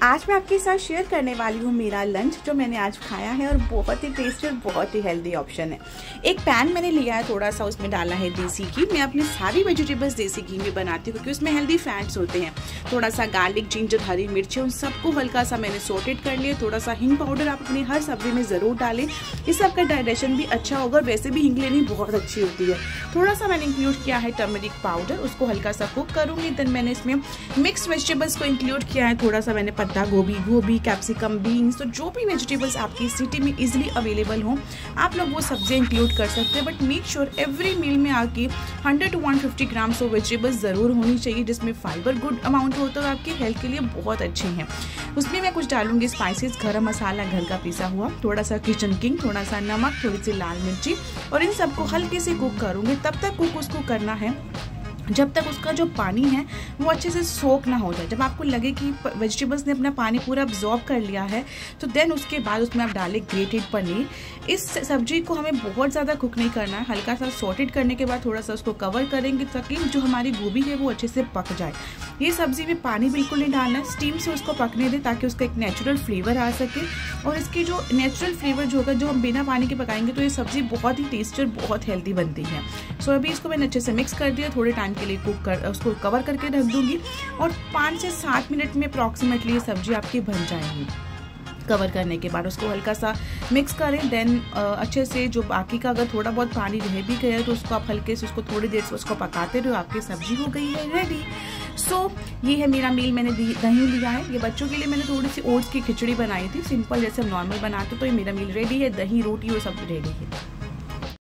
आज मैं आपके साथ शेयर करने वाली हूँ मेरा लंच जो मैंने आज खाया है और बहुत ही टेस्टी और बहुत ही हेल्दी ऑप्शन है। एक पैन मैंने लिया है, थोड़ा सा उसमें डाला है देसी घी। मैं अपनी सारी वेजिटेबल्स देसी घी में बनाती हूँ क्योंकि उसमें हेल्दी फैट्स होते हैं। थोड़ा सा गार्लिक, जिंजर, हरी मिर्ची, उन सबको हल्का सा मैंने सॉटेड कर लिया। थोड़ा सा हिंग पाउडर आप अपनी हर सब्जी में ज़रूर डालें, इससे आपका डाइजेशन भी अच्छा होगा। वैसे भी हिंग लेनी बहुत अच्छी होती है। थोड़ा सा मैंने इंक्लूड किया है टर्मरिक पाउडर, उसको हल्का सा कुक करूँगी। देन मैंने इसमें मिक्स वेजिटेबल्स को इंक्लूड किया है। थोड़ा सा मैंने पत्ता गोभी, कैप्सिकम, बीन्स, तो जो भी वेजिटेबल्स आपकी सिटी में इजीली अवेलेबल हो आप लोग वो सब्जियां इंक्लूड कर सकते हैं। But make sure every meal में आपकी 100 to 150 ग्राम्स ऑफ वेजिटेबल्स ज़रूर होनी चाहिए, जिसमें फाइबर गुड अमाउंट हो तो आपकी हेल्थ के लिए बहुत अच्छे हैं। उसमें मैं कुछ डालूंगी स्पाइसेस, गरम मसाला घर का पिसा हुआ, थोड़ा सा किचन किंग, थोड़ा सा नमक, थोड़ी सी लाल मिर्ची, और इन सबको हल्के से कुक करूँगी। तब तक कुक उसको करना है जब तक उसका जो पानी है वो अच्छे से सोक ना हो जाए। जब आपको लगे कि वेजिटेबल्स ने अपना पानी पूरा अब्जॉर्ब कर लिया है तो देन उसके बाद उसमें आप डालें ग्रेटेड पनीर। इस सब्जी को हमें बहुत ज़्यादा कुक नहीं करना है, हल्का सा सॉटेड करने के बाद थोड़ा सा उसको कवर करेंगे ताकि जो हमारी गोभी है वो अच्छे से पक जाए। ये सब्जी में पानी बिल्कुल नहीं डालना है, स्टीम से उसको पकने दें ताकि उसका एक नेचुरल फ्लेवर आ सके। और इसकी जो नेचुरल फ्लेवर जो होगा, जो हम बिना पानी के पकाएंगे तो ये सब्जी बहुत ही टेस्टी और बहुत हेल्दी बनती है। सो अभी इसको मैंने अच्छे से मिक्स कर दिया, थोड़े टाइम के लिए उसको कवर करके रख दूंगी और 5 से 7 मिनट में अप्रॉक्सीमेटली ये सब्जी आपकी बन जाएगी। कवर करने के बाद उसको हल्का सा मिक्स करें। देन अच्छे से जो बाकी का अगर थोड़ा बहुत पानी रह भी गया है तो उसको आप हल्के से उसको थोड़ी देर से उसको पकाते रहो, आपकी सब्जी हो गई है रेडी। सो ये है मेरा मील। मैंने दही लिया है, ये बच्चों के लिए मैंने थोड़ी सी ओट्स की खिचड़ी बनाई थी, सिंपल जैसे हम नॉर्मल बनाते, तो ये मेरा मील रेडी है। दही, रोटी और सब रेडी है।